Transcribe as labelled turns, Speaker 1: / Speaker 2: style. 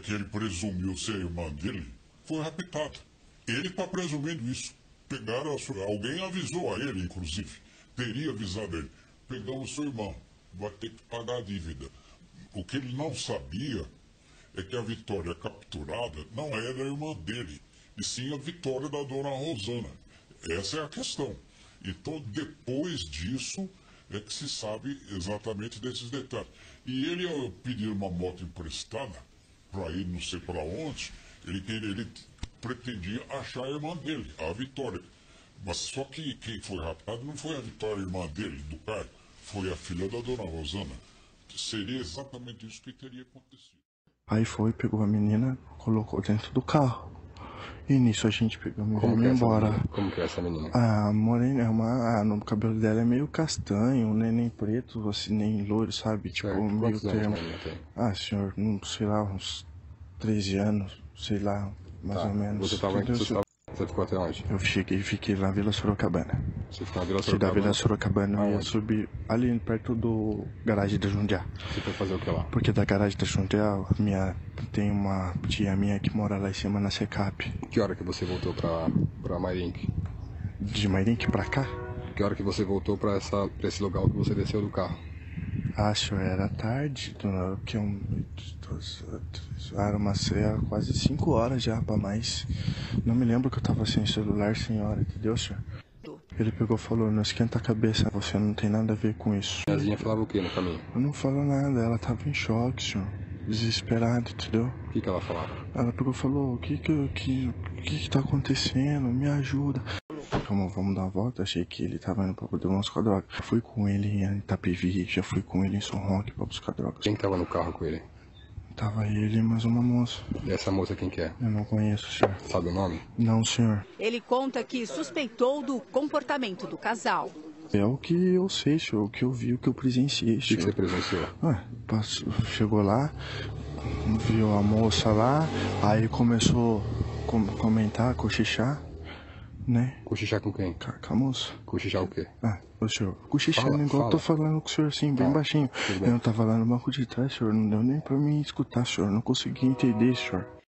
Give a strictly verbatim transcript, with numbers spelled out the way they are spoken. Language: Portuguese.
Speaker 1: que ele presumiu ser irmã dele, foi raptada. Ele está presumindo isso. Pegaram a sua... Alguém avisou a ele, inclusive. Teria avisado ele. Pegamos sua irmã. Vai ter que pagar a dívida. O que ele não sabia é que a Vitória capturada não era a irmã dele, e sim a Vitória da dona Rosana. Essa é a questão. Então, depois disso, é que se sabe exatamente desses detalhes. E ele, ao pedir uma moto emprestada, para ir não sei para onde, ele, ele pretendia achar a irmã dele, a Vitória. Mas só que quem foi raptado não foi a Vitória, a irmã dele, do Caio, foi a filha da dona Rosana. Seria exatamente isso que teria acontecido.
Speaker 2: Aí foi, pegou a menina, colocou dentro do carro. E nisso a gente pegou e
Speaker 3: Como
Speaker 2: veio
Speaker 3: é
Speaker 2: embora.
Speaker 3: Como que é essa menina?
Speaker 2: A morena é uma. Ah, no cabelo dela é meio castanho, né? Nem preto, assim, nem loiro, sabe? Tipo,
Speaker 3: Certo.
Speaker 2: meio
Speaker 3: Quantos anos
Speaker 2: termo.
Speaker 3: a menina tem?
Speaker 2: Ah, senhor, não sei lá, uns treze anos, sei lá, mais
Speaker 3: Tá.
Speaker 2: ou menos.
Speaker 3: Você tava,
Speaker 2: Entendeu?
Speaker 3: você tava, você ficou até onde?
Speaker 2: Eu cheguei e fiquei lá na Vila Sorocabana.
Speaker 3: Você ficou na Vila
Speaker 2: Se da
Speaker 3: Sorocabana?
Speaker 2: Vila Sorocabana eu ia
Speaker 3: Aonde?
Speaker 2: subir ali perto do garagem da Jundiá.
Speaker 3: Você foi fazer o que lá?
Speaker 2: Porque da garagem da Jundiá, minha, tem uma tia minha que mora lá em cima na Secap.
Speaker 3: Que hora que você voltou pra, pra Mairink?
Speaker 2: De Mairink pra cá?
Speaker 3: Que hora que você voltou pra, essa, pra esse lugar que você desceu do carro?
Speaker 2: Ah, senhor, era tarde, que um, era, umas, era quase cinco horas já pra mais. Não me lembro que eu tava sem celular, senhora, entendeu, senhor? Ele pegou e falou, não esquenta a cabeça, você não tem nada a ver com isso.
Speaker 3: A Zinha falava o que no caminho?
Speaker 2: Eu não falo nada, ela tava em choque, senhor. Desesperada, entendeu?
Speaker 3: O que que ela falava?
Speaker 2: Ela pegou e falou, o que que, que, que que tá acontecendo? Me ajuda. Vamos, vamos dar uma volta, achei que ele tava indo pra poder buscar droga. Já fui com ele em Itapevi, já fui com ele em São Roque pra buscar drogas.
Speaker 3: Quem tava no carro com ele?
Speaker 2: Tava ele e mais uma moça.
Speaker 3: E essa moça quem que é?
Speaker 2: Eu não conheço, senhor.
Speaker 3: Sabe o nome?
Speaker 2: Não, senhor.
Speaker 4: Ele conta que suspeitou do comportamento do casal.
Speaker 2: É o que eu sei, senhor, o que eu vi, o que eu presenciei,
Speaker 3: O que,
Speaker 2: senhor.
Speaker 3: que você presenciou?
Speaker 2: Ah, passou, chegou lá, viu a moça lá, aí começou a com, comentar, cochichar, né?
Speaker 3: Cochichar com quem?
Speaker 2: Com, com a moça.
Speaker 3: Cochichar o quê?
Speaker 2: Ah, ô senhor, cochichando
Speaker 3: Fala,
Speaker 2: igual eu tô
Speaker 3: fala.
Speaker 2: falando com o senhor assim, bem
Speaker 3: Tá,
Speaker 2: baixinho.
Speaker 3: tudo bem.
Speaker 2: Eu tava lá no banco de trás, senhor, não deu nem pra mim escutar, senhor, não consegui entender, senhor.